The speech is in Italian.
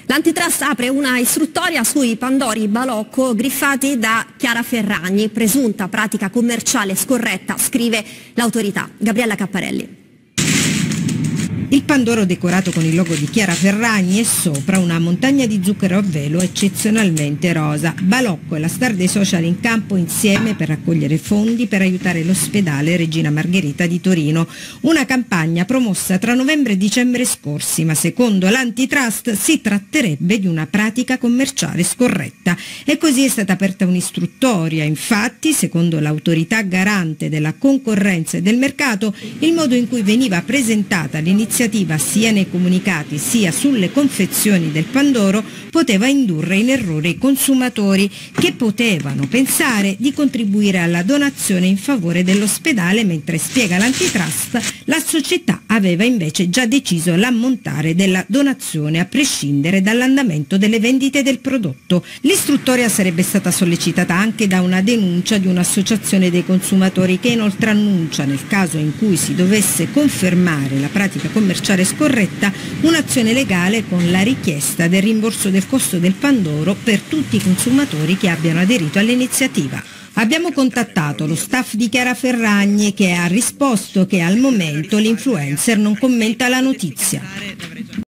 L'Antitrust apre una istruttoria sui pandori balocco griffati da Chiara Ferragni, presunta pratica commerciale scorretta, scrive l'autorità. Gabriella Capparelli. Il pandoro decorato con il logo di Chiara Ferragni e sopra una montagna di zucchero a velo eccezionalmente rosa. Balocco e la star dei social in campo insieme per raccogliere fondi per aiutare l'ospedale Regina Margherita di Torino. Una campagna promossa tra novembre e dicembre scorsi, ma secondo l'Antitrust si tratterebbe di una pratica commerciale scorretta. E così è stata aperta un'istruttoria. Infatti, secondo l'autorità garante della concorrenza e del mercato, il modo in cui veniva presentata l'iniziativa sia nei comunicati sia sulle confezioni del pandoro poteva indurre in errore i consumatori che potevano pensare di contribuire alla donazione in favore dell'ospedale, mentre, spiega l'Antitrust, la società aveva invece già deciso l'ammontare della donazione a prescindere dall'andamento delle vendite del prodotto. L'istruttoria sarebbe stata sollecitata anche da una denuncia di un'associazione dei consumatori che inoltre annuncia, nel caso in cui si dovesse confermare la pratica commerciale scorretta, un'azione legale con la richiesta del rimborso del costo del pandoro per tutti i consumatori che abbiano aderito all'iniziativa. Abbiamo contattato lo staff di Chiara Ferragni, che ha risposto che al momento l'influencer non commenta la notizia.